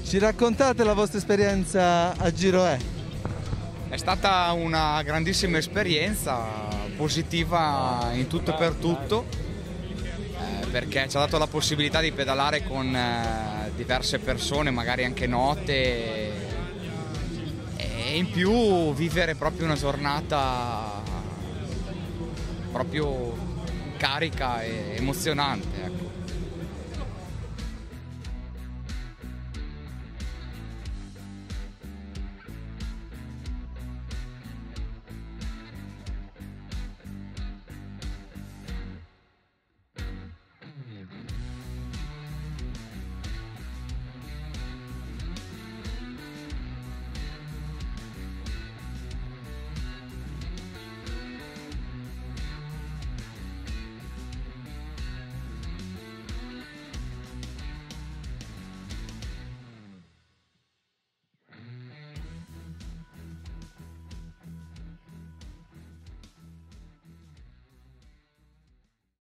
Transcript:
Ci raccontate la vostra esperienza a Giro E? È stata una grandissima esperienza, positiva in tutto e per tutto, perché ci ha dato la possibilità di pedalare con diverse persone, magari anche note, e in più vivere proprio una giornata proprio carica e emozionante, ecco.